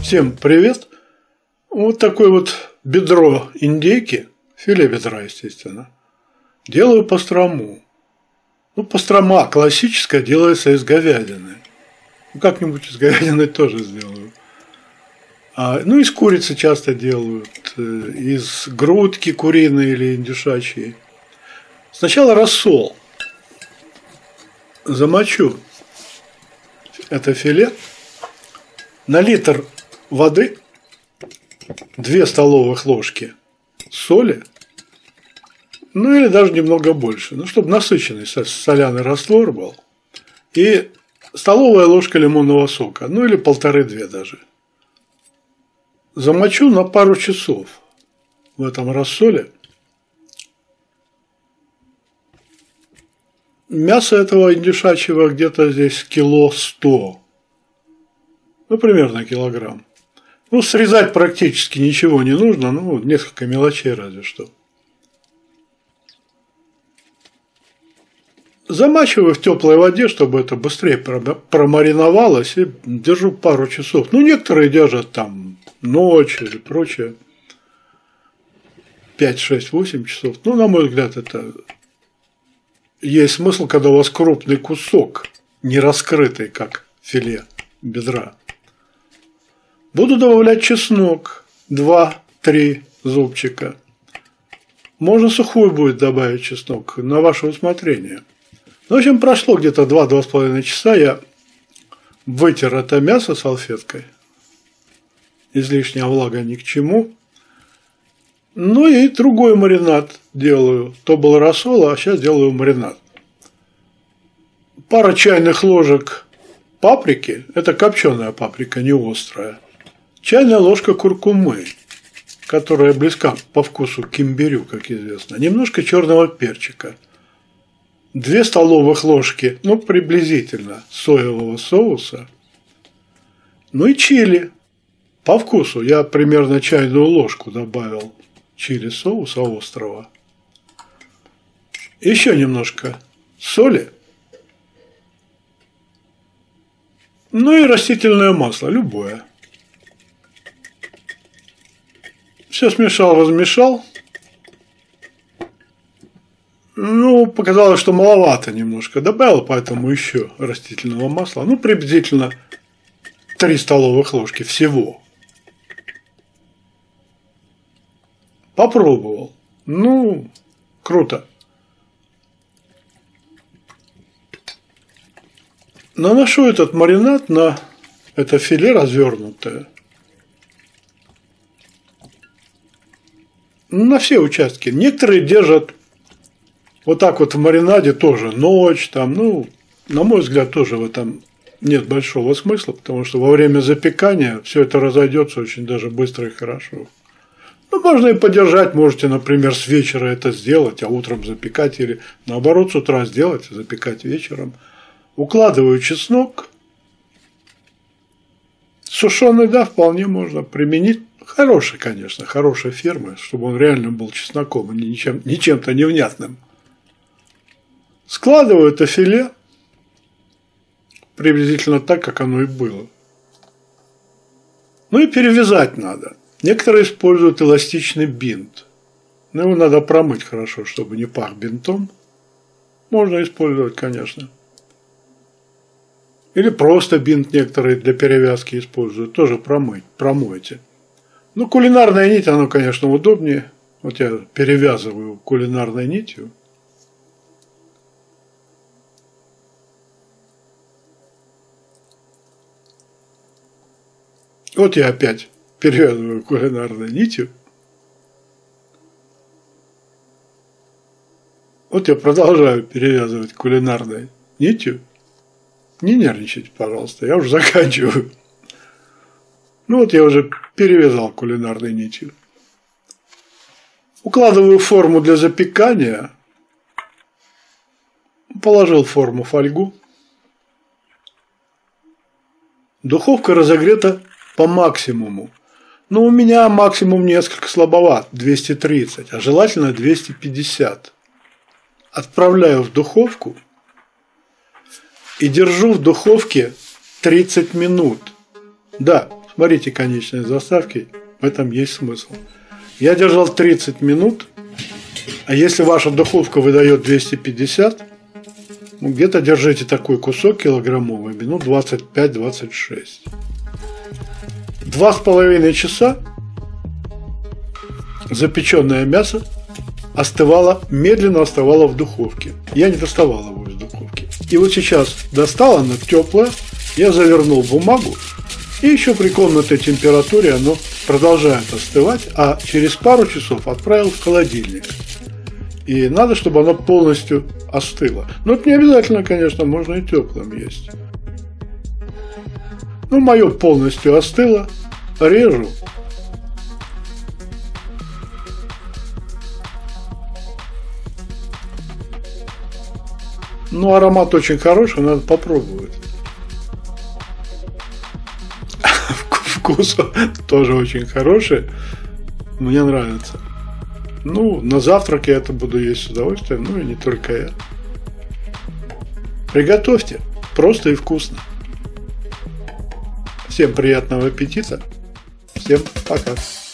Всем привет! Вот такое вот бедро индейки, филе бедра, естественно, делаю пастрому. Ну, пастрома классическая делается из говядины. Ну, как-нибудь из говядины тоже сделаю. Ну, из курицы часто делают, из грудки куриной или индюшачьей. Сначала рассол. Замочу это филе на литр воды, 2 столовых ложки соли, ну или даже немного больше, ну, чтобы насыщенный соляный раствор был, и столовая ложка лимонного сока, ну или 1,5-2 даже. Замочу на пару часов в этом рассоле. Мясо этого индюшачьего где-то здесь 100 килограмм. Ну, примерно килограмм. Ну, срезать практически ничего не нужно, ну, несколько мелочей разве что. Замачиваю в теплой воде, чтобы это быстрее промариновалось, и держу пару часов. Ну, некоторые держат там ночь или прочее. 5, 6, 8 часов. Ну, на мой взгляд, это есть смысл, когда у вас крупный кусок, не раскрытый, как филе бедра. Буду добавлять чеснок, 2-3 зубчика. Можно сухой будет добавить чеснок, на ваше усмотрение. В общем, прошло где-то 2-2,5 часа, я вытер это мясо салфеткой. Излишняя влага ни к чему. Ну и другой маринад делаю. То был рассол, а сейчас делаю маринад. Пара чайных ложек паприки. Это копченая паприка, не острая. Чайная ложка куркумы, которая близка по вкусу к имбирю, как известно. Немножко черного перчика. 2 столовых ложки, ну приблизительно, соевого соуса. Ну и чили. По вкусу я примерно чайную ложку добавил чили соуса острого. Еще немножко соли. Ну и растительное масло, любое. Все смешал, размешал. Ну, показалось, что маловато немножко добавил, поэтому еще растительного масла. Ну, приблизительно 3 столовых ложки всего. Попробовал. Ну, круто. Наношу этот маринад на это филе развернутое. На все участки. Некоторые держат вот так вот в маринаде тоже ночь, там, ну, на мой взгляд, тоже в этом нет большого смысла, потому что во время запекания все это разойдется очень даже быстро и хорошо. Ну, можно и подержать, можете, например, с вечера это сделать, а утром запекать, или наоборот, с утра сделать, а запекать вечером. Укладываю чеснок. Сушеный, да, вполне можно применить. Хороший, конечно, хорошей фирмы, чтобы он реально был чесноком, а не чем-то невнятным. Складываю это филе приблизительно так, как оно и было. Ну и перевязать надо. Некоторые используют эластичный бинт. Но его надо промыть хорошо, чтобы не пах бинтом. Можно использовать, конечно. Или просто бинт некоторые для перевязки используют. Тоже промойте. Ну, кулинарная нить, оно, конечно, удобнее. Вот я перевязываю кулинарной нитью. Вот я опять перевязываю кулинарной нитью. Вот я продолжаю перевязывать кулинарной нитью. Не нервничайте, пожалуйста, я уже заканчиваю. Ну вот я уже перевязал кулинарной нитью. Укладываю форму для запекания. Положил в форму фольгу. Духовка разогрета по максимуму. Но у меня максимум несколько слабоват, 230, а желательно 250. Отправляю в духовку и держу в духовке 30 минут. Да, Смотрите конечные заставки, в этом есть смысл. Я держал 30 минут, а если ваша духовка выдает 250, ну, где-то держите такой кусок килограммовый, минут 25-26. 2,5 часа запеченное мясо остывало, медленно остывало в духовке. Я не доставал его из духовки. И вот сейчас достал, оно теплое, я завернул бумагу, и еще при комнатной температуре оно продолжает остывать, а через пару часов отправил в холодильник. И надо, чтобы оно полностью остыло. Но это не обязательно, конечно, можно и теплым есть. Ну, мое полностью остыло, режу. Ну, аромат очень хороший, надо попробовать. Вкус тоже очень хороший. Мне нравится. Ну, на завтрак я это буду есть с удовольствием. Ну, и не только я. Приготовьте. Просто и вкусно. Всем приятного аппетита. Всем пока.